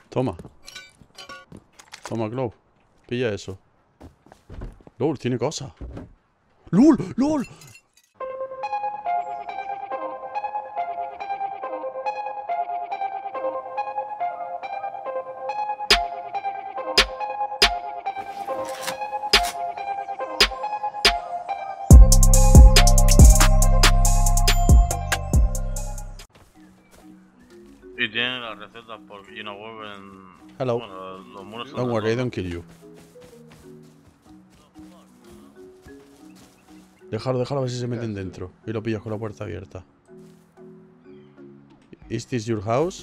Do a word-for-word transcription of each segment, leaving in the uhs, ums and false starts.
Toma. Toma, Glow. Pilla eso. LOL, tiene cosas. ¡LOL! ¡LOL! Y tiene las recetas por y una web en... Hello. Bueno, los muros son Don't de worry, I todo. don't kill you. Déjalo, déjalo a ver si se meten dentro. Y lo pillas con la puerta abierta. Is this your house?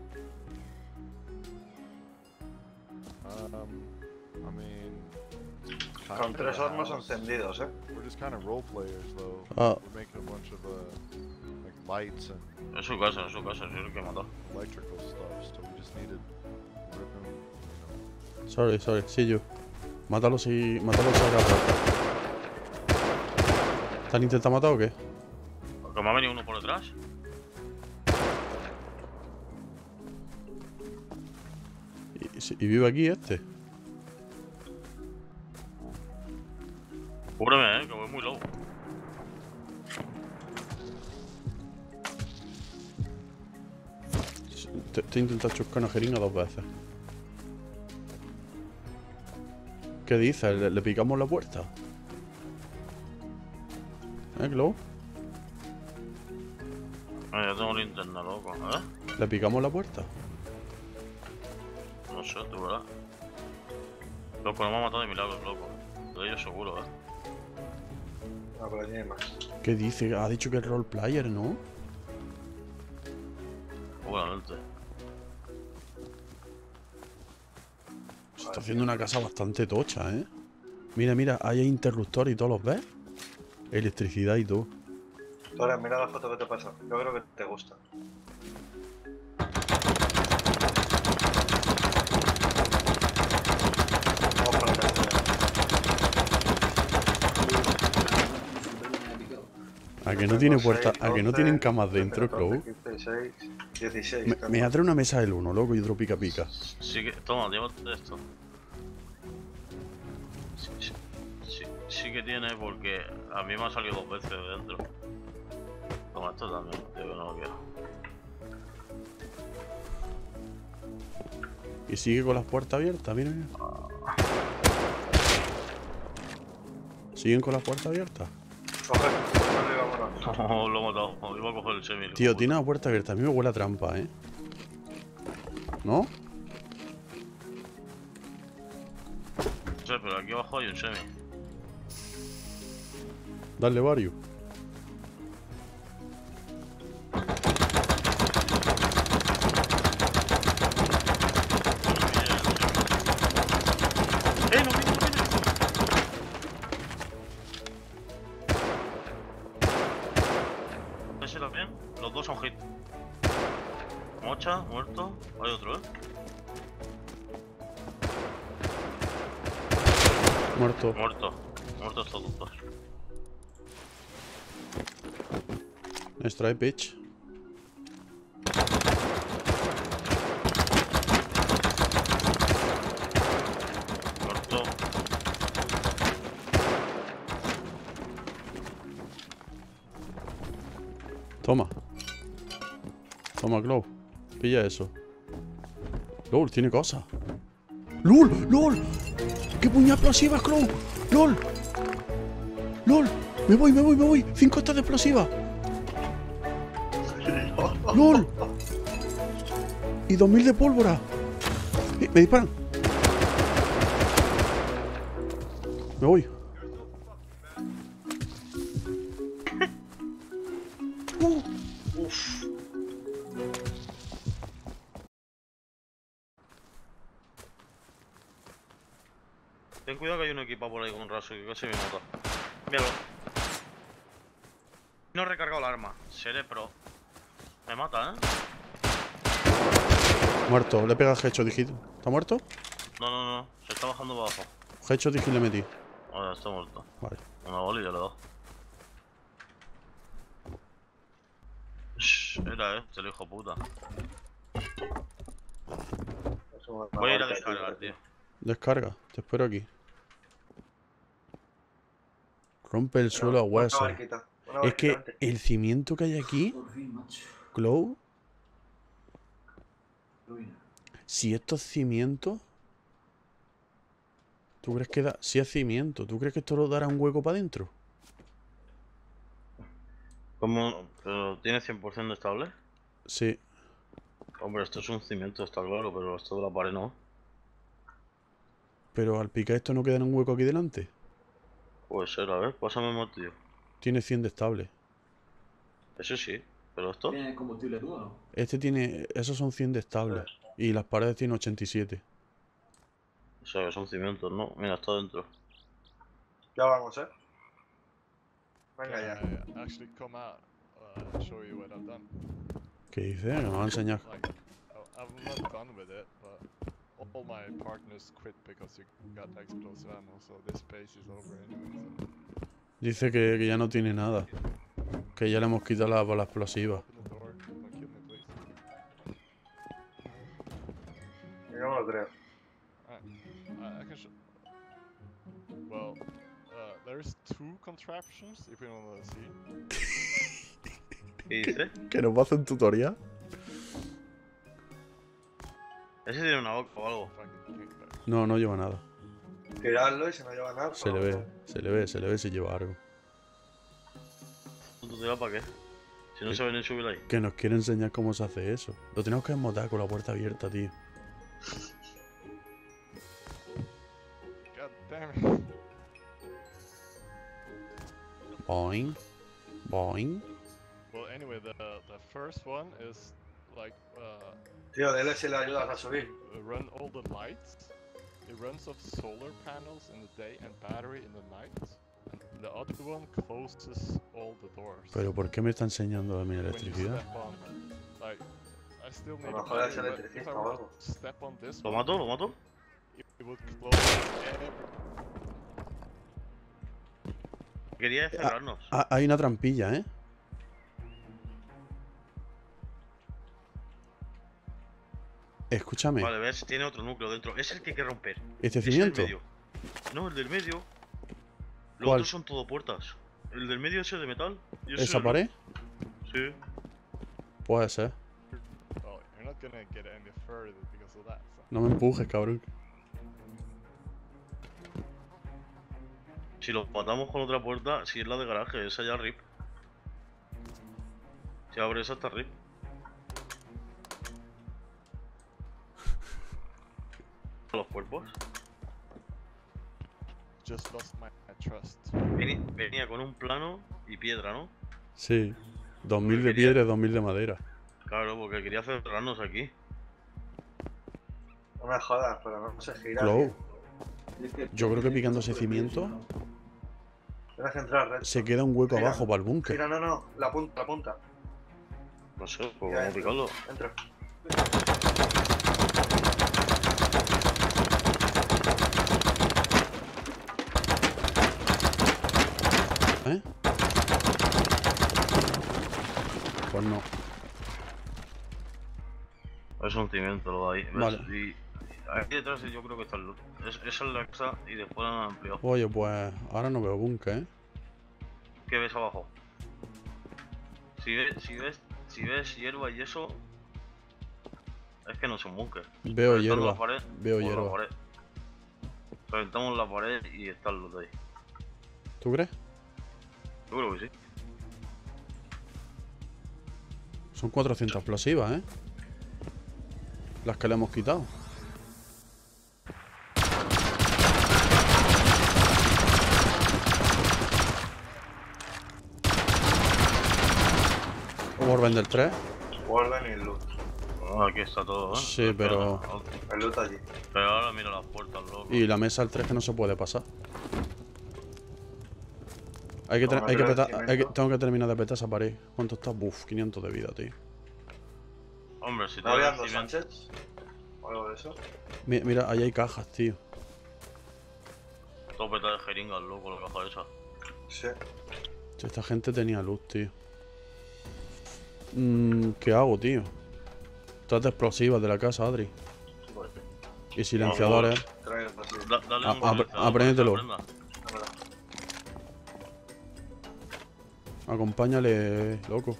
Um, I mean, kind Con of tres a hornos house. encendidos, eh. We're just kind of role players, though. Ah, We're making a bunch of uh, like lights and Es su casa, es su casa, es el que mató. electrical stuff, so we just needed to rip them, you know. sorry, sorry. See you. Mátalos y... Mátalos a la puerta. ¿Te han intentado matar o qué? ¿Que me ha venido uno por detrás? ¿Y, si- y vive aquí este? Cúbreme, eh, que voy muy low. Te, te he intentado chuscar una jeringa dos veces. ¿Qué dices? ¿Le, le picamos la puerta? ¿Eh, Glow? Eh, ya tengo linterna, loco, ¿eh? ¿Le picamos la puerta? No sé, tú verás. Loco, no me ha matado de milagro, loco. De ellos seguro, eh. No, pero allí hay más. ¿Qué dice? Ha dicho que es roleplayer, ¿no? Seguramente. Se está haciendo una casa bastante tocha, ¿eh? Mira, mira, ahí hay interruptor y todos los ves. Electricidad y todo. Ahora, mira la foto que te pasa. Yo creo que te gusta. Vamos para la tercera. A que no tiene Tengo puerta, seis, a que no doce, tienen camas trece, dentro, catorce, Crow. quince, dieciséis, dieciséis. Me, tengo. me atrae una mesa del uno, loco, y otro pica pica. Sí que... Toma, llévate esto. Sí, sí, sí, sí que tiene porque a mí me ha salido dos veces de dentro. Toma esto también, tío, que no lo quiero. Y sigue con las puertas abiertas, mira, mira. ¿Siguen con las puertas abiertas? Coge, cógelo y vámonos. No, lo he matado. Iba a coger el semi. el Tío, hijo tiene puta. la puerta abierta. A mí me huele a trampa, ¿eh? ¿No? No sé, pero aquí abajo hay un semi. Dale, Varius. ¡Eh, no viene, no viene! Ese también. Los dos son hit. Mocha, muerto. Hay otro, ¿eh? Muerto. Muerto. Muertos todos dos. Strike, bitch. Muerto. Toma. Toma, Glow. Pilla eso. LOL, tiene cosas. ¡LOL! ¡LOL! ¡Qué puñal explosiva, Glow! ¡LOL! ¡LOL! ¡Me voy, me voy, me voy! ¡Cinco estas de explosiva! ¡LOL! Y dos mil de pólvora. Eh, ¡Me disparan! Me voy. Uh. Uff. Ten cuidado que hay un equipo por ahí con un raso que casi me mata. Míralo. No he recargado el arma. Seré pro. Me mata, ¿eh? Muerto. Le pega headshot, dijiste. ¿Está muerto? No, no, no. Se está bajando para abajo. Headshot, dije y le metí. Ahora está muerto. Vale. Una bola y ya le he dado. Shh, era este el hijo puta. Somos una Voy a ir a marca, descargar, tío. Descarga, te espero aquí. Rompe el Pero suelo a Una huesos. barquita. Una Es barquita, que vente. el cimiento que hay aquí, Clow, si esto es cimiento, ¿tú crees que da? Si es cimiento, ¿tú crees que esto lo dará un hueco para adentro? ¿Cómo? ¿Pero tiene cien por ciento estable? Sí, Hombre, esto es un cimiento, está claro, pero esto de la pared no. pero al picar esto no queda un hueco aquí delante. Puede ser, a ver, pásame más, tío. Tiene cien de estable. Ese sí, pero esto. ¿Tiene combustible tú o no? Este tiene, esos son cien de estable. Y las paredes tienen ochenta y siete. O sea, que son cimientos, ¿no? Mira, está dentro. Ya vamos, eh. Venga Can ya. I actually come out uh, and show you what I've done? ¿Qué dice? Me va a enseñar. Like, I- I'm not done with it, but all my partners quit because you got explosive ammo, so this space is over anyway. So Dice que, que ya no tiene nada. Que ya le hemos quitado la bala explosiva. open the door. Don't kill me, please. Yo no lo creo. Alright. I, I can show. Well, uh, there's two contraptions if you want to see. ¿Qué dice? Que nos va a hacer un tutorial. Ese tiene una boca o algo. Fucking think about it. No, no lleva nada. Tirarlo y si no lleva nada. Se le ve, se le ve, se le ve si lleva algo. ¿Un tutorial para qué? Si no se ven en subir ahí. Que nos quiere enseñar cómo se hace eso. Lo tenemos que desmontar con la puerta abierta, tío. God damn it. Boing. Boing. Well, anyway, the the first one is like uh, Tío, dele si le ayudas a subir. run all the lights. It runs off solar panels in the day and battery in the night. And the other one closes all the doors. Pero ¿por qué me está enseñando a mi When you electricidad? step on, like, I still need A lo a mejor es battery, but if electricista I o were algo. to step on this ¿Lo one, mato? ¿Lo mato? it, it would close every. Quería cerrarnos. Ah, hay una trampilla, ¿eh? Escúchame. Vale, ves, tiene otro núcleo dentro. Es el que hay que romper. ¿Este Es el cimiento? medio. No, el del medio. Los ¿Cuál? otros son todo puertas. El del medio es el de metal. y ese es ¿Esa el- pared? Sí. Puede ser. Well, you're not gonna get any further because of that. So. No me empujes, cabrón. Si lo matamos con otra puerta, si es la de garaje, esa ya rip. Si abre esa está rip. Los cuerpos. Just lost my, my trust. Veni- Venía con un plano y piedra, ¿no? Sí. Dos mil de Quería- piedra y dos mil de madera. Claro, porque quería cerrarnos aquí. No me jodas, pero no se gira. Clow, tío. yo creo que picando ese cimiento Tienes que entrar recto. se queda un hueco Gira. abajo para el búnker. Gira, no, no. La punta, la punta. No sé, pues Ya, vamos a picarlo. Entra. ¿Eh? Pues no. Es un cimiento lo de ahí. ¿ves? Vale. Y aquí detrás yo creo que está el loot. Es, esa es la casa y después la han ampliado. Oye, pues ahora no veo búnker, ¿eh? ¿Qué ves abajo? Si ves, si ves, si ves hierba y eso, es que no es un búnker. Veo Reventamos hierba. la pared, Veo por la hierba. pared. Reventamos la pared y está el loot ahí. ¿Tú crees? Yo creo que sí. Son cuatrocientas explosivas, ¿eh? Las que le hemos quitado. Warben del tres. Warden y el loot. Ah, aquí está todo, ¿eh? Sí, pero- El loot allí. Pero ahora mira las puertas, loco. Y la mesa al tres que no se puede pasar. Hay que, Como ter- hay que no tiene petar, hay que- cemento. tengo que terminar de petar esa pared. ¿Cuánto está? Buf, quinientos de vida, tío. Hombre, si te ¿No habían das dos cimiento- Sánchez? O algo de eso. Mira, mira, ahí hay cajas, tío. todo peta de jeringas, loco, la caja esa. Sí. Si esta gente tenía luz, tío. Mm, ¿Qué hago, tío? Trata explosivas de la casa, Adri. Bueno. Y silenciadores. Trae el pasillo. Da- dale A- un a- silenciador apréndetelo. para que se Dámela. Acompáñale, loco.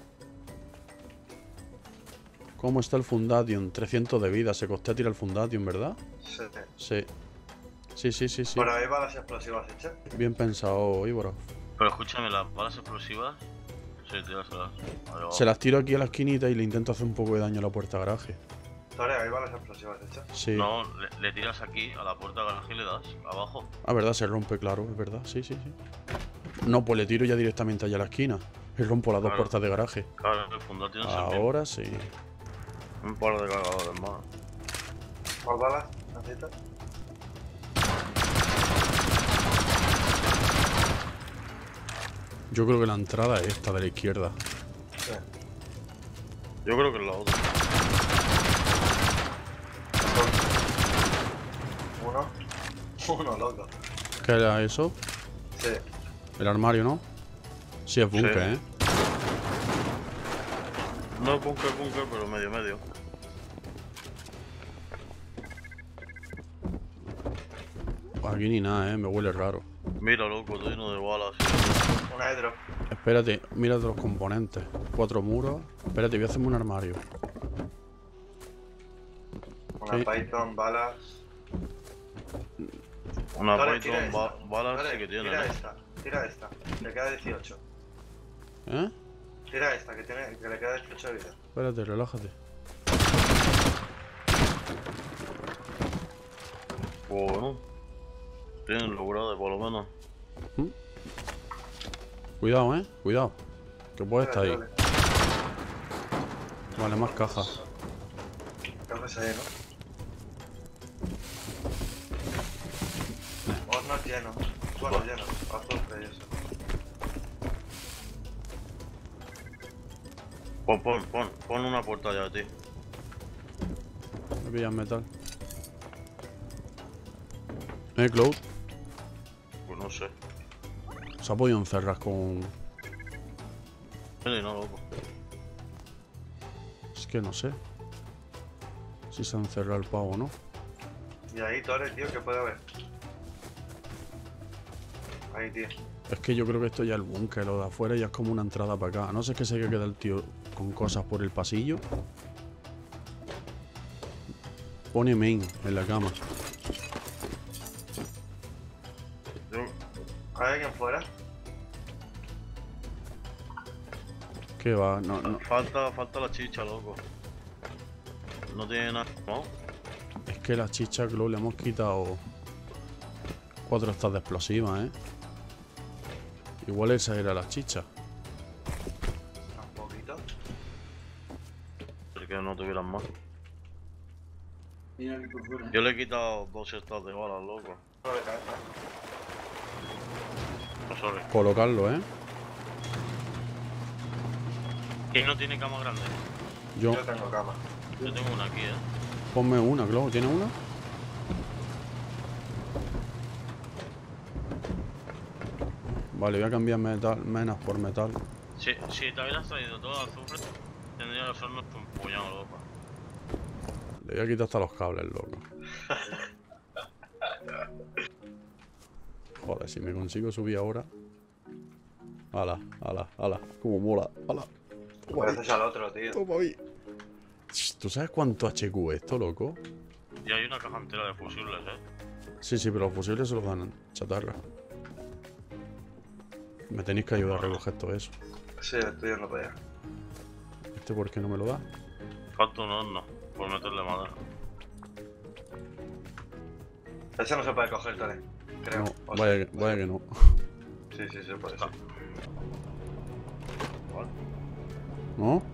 ¿Cómo está el Fundation? trescientos de vida. Se costea tirar el Fundation, ¿verdad? Sí. Sí. Sí, sí, sí, sí. Por ahí van las explosivas hechas. Bien pensado, Ibora. prenda. Pero escúchame, las balas explosivas. Sí, tíraselas. Ahí va. Se las tiro aquí a la esquinita y le intento hacer un poco de daño a la puerta de garaje. Tore, ahí van las explosivas hechas. Sí. No, le, le tiras aquí a la puerta de garaje y le das abajo. Ah, verdad, se rompe, claro, es verdad. Sí, sí, sí. No, pues le tiro ya directamente allá a la esquina. Y rompo las dos Claro. puertas de garaje. Claro, el fundal tiene sentido. Ahora sí. Un par de cargadores más. ¿Más balas? ¿Necesitas? Yo creo que la entrada es esta de la izquierda. Sí. Yo creo que es la otra. Uno. Uno, loco. ¿Qué era eso? Sí. El armario, ¿no? Sí, es búnker, Sí. ¿eh? No es búnker, búnker, pero medio, medio. Aquí ni nada, ¿eh? Me huele raro. Mira, loco, todo lleno de balas. Una hidro. Espérate, mira los componentes. Cuatro muros. Espérate, voy a hacerme un armario. Una Sí. Python, balas. Una Tore, Python, tira ba esta. balas Tore, sí que tiene, Tira ¿eh? esta. Tira esta. Le queda dieciocho. ¿Eh? Tira esta, que, tiene, que le queda dieciocho de vida. Espérate, relájate. Pues bueno. Tienen logrado, por lo menos. Cuidado, ¿eh? Cuidado. Que puede estar ahí. Dale, dale. Vale, más cajas. Cajas ahí, ¿no? Hornos llenos. Bueno, llenos. Azufre y eso. Pon, pon, pon, pon una puerta ya, tío. Me pillan metal. ¿Eh, Cloud? Pues no sé. Se ha podido encerrar con... Sí, no, loco. Es que no sé. Si se ha encerrado el pavo o no. Y ahí, Tore, tío, ¿qué puede haber? Ahí, tío. Es que yo creo que esto ya es el búnker, lo de afuera ya es como una entrada para acá. A no sé que se que queda el tío con cosas por el pasillo. Pone main en la cama. Yo, ¿Hay alguien fuera? ¿Qué va? No, no. falta, falta la chicha, loco. No tiene nada, ¿no? Es que la chicha, Cloud, le hemos quitado cuatro estas de explosivas, ¿eh? Igual esa era la chicha. Un poquito. Porque no tuvieran más. Mira aquí por fuera. Yo le he quitado dos sets de balas, loco. No le cae. No, sorry. Colocarlo, ¿eh? ¿Quién no tiene cama grande? Yo, Yo tengo cama. Yo tengo una aquí, eh. ponme una, Cloud. ¿Tiene una? Vale, voy a cambiar metal, menas por metal. Si, si te hubieras traído todo el azufre, tendría los hornos un puñado, loco. Le voy a quitar hasta los cables, loco. Joder, si me consigo subir ahora. Ala, ala, ala. Como mola. Ala. Toma ahí, Pareces al otro, tío. toma ahí. Ch, ¿tú sabes cuánto H Q es esto, loco? Y hay una caja entera de fusibles, eh. Sí, sí, pero los fusibles se los dan chatarra. Me tenéis que ayudar a recoger todo eso. Sí, estoy yendo para allá. ¿Este por qué no me lo da? Falta un horno, por meterle madera. Ese no se puede coger, Tore. Creo. No, O vaya, sí. que- vaya que no. Sí, sí, sí, puede Está. ser. Vale. ¿No?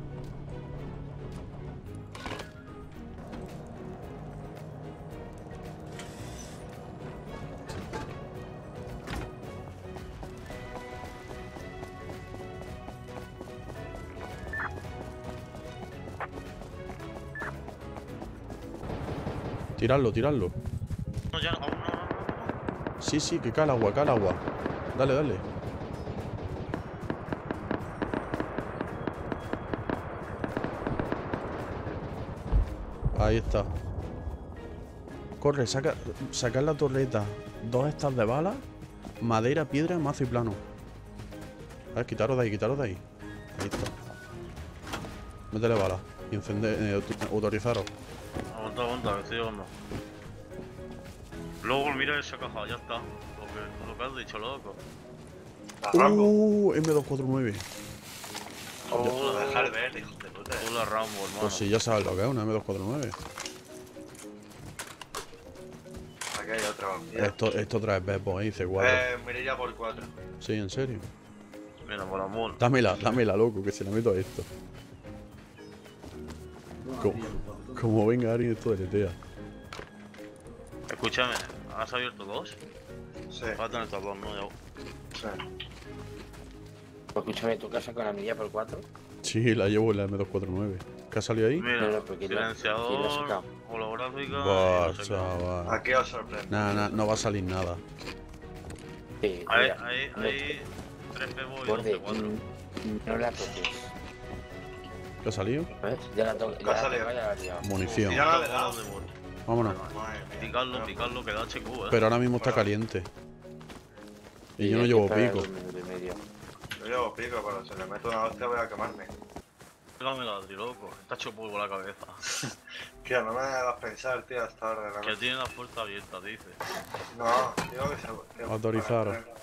Tiradlo, tiradlo. No, ya no, aún no, no, no, no. Sí, sí, que cae el agua, cae el agua. Dale, dale. Ahí está. Corre, saca, saca la torreta. Dos estas de balas. Madera, piedra, mazo y plano. A ver, quitaros de ahí, quitaros de ahí. Ahí está. Métele balas. Y encender, eh, autorizaros. Aguanta, aguanta, que estoy llegando. Luego mira esa caja, ya está. Lo que, lo que has dicho, loco. La Rambo. Uh, M doscientos cuarenta y nueve. Oh, dejar ver, hijo de puta. Hola Rambo, hermano. Pues sí, ya sabes lo que es una M doscientos cuarenta y nueve. Aquí hay otra vampira. Esto, esto trae Beppo ahí, C cuatro. Eh, mirilla por cuatro. Sí, en serio. Mira, por amor. Dámela, dámela, loco, que se la meto a esto. Como, como venga alguien, esto deletea. Escúchame, ¿has abierto dos? Sí, Vas a tener estas dos, ¿no? Ya- sí. Pues escúchame, ¿tu casa con la milla por cuatro? Sí, la llevo en la M doscientos cuarenta y nueve. ¿Qué ha salido ahí? Mira, No, no, porque la- silenciador, ¿quién la ha sacado? holográfica. Buah, y no sé qué. chaval. Aquí os sorprende. Nah, nah, no va a salir nada. Sí, Hay, mira, hay, no- hay tres P B y dos Borde, C cuatro. mm, no la toques. ¿Qué ha salido? ¿Ves? Ya la toques. ¿Qué Ya ha la salido? toques, ya la has liado. Munición. Ya la le he dado. Vámonos. Madre mía. Picarlo, picarlo, que da H Q, eh. Pero ahora mismo está Bueno. caliente. Y Sí, yo no hay que llevo esperar pico. un minuto y medio. Yo llevo pico, pero si le meto una hostia voy a quemarme. Pégame la Adri, loco. Está hecho polvo la cabeza. Tío, no me hagas pensar, tío, hasta ahora de la Que noche. tiene la puerta abierta, dice. No, digo que se... que- Autorizaros. para-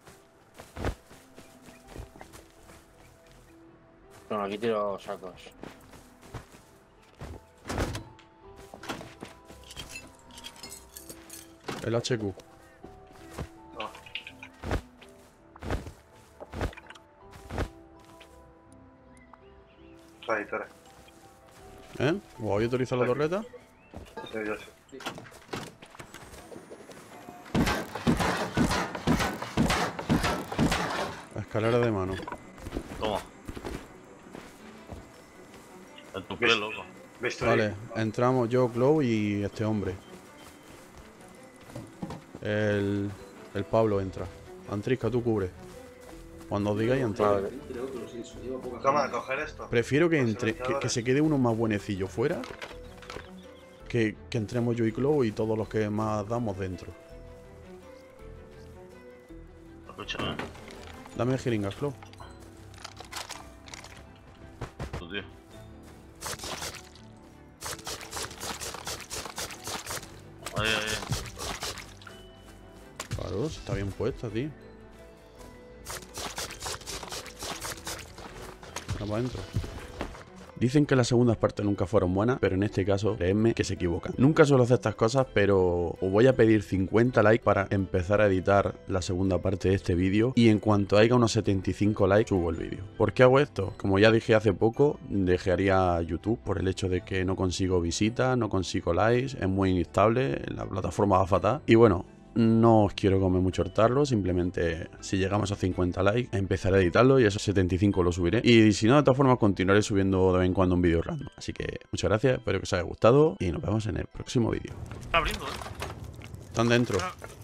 No, aquí tiro sacos. El H Q. No. Ahí, Tere. ¿Eh? ¿O había autorizado la torreta? Sí, yo sí. La escalera de mano. Toma. En tu piel, loco. ¿Visto? Vale, entramos yo, Glow y este hombre. El, el Pablo entra. Antrisca, tú cubre. Cuando os digáis, entra. Vale. Toma, coger esto. Prefiero que Los entre, que, que silenciadores. se quede uno más buenecillo fuera. Que, que entremos yo y Glow y todos los que más damos dentro. Escúchame, Dame jeringas, Glow. tu tío. Ahí, ahí. Claro, si está bien puesta, tío. Vamos para adentro. Dicen que las segundas partes nunca fueron buenas, pero en este caso, creedme que se equivocan. Nunca suelo hacer estas cosas, pero os voy a pedir cincuenta likes para empezar a editar la segunda parte de este vídeo. Y en cuanto haya unos setenta y cinco likes, subo el vídeo. ¿Por qué hago esto? Como ya dije hace poco, dejaría YouTube por el hecho de que no consigo visitas, no consigo likes, es muy inestable, la plataforma va fatal. Y bueno, no os quiero comer mucho hartarlo, simplemente si llegamos a cincuenta likes empezaré a editarlo y esos setenta y cinco lo subiré. Y si no, de todas formas continuaré subiendo de vez en cuando un vídeo random. Así que muchas gracias, espero que os haya gustado y nos vemos en el próximo vídeo. Está abriendo, eh. Están dentro. Ah.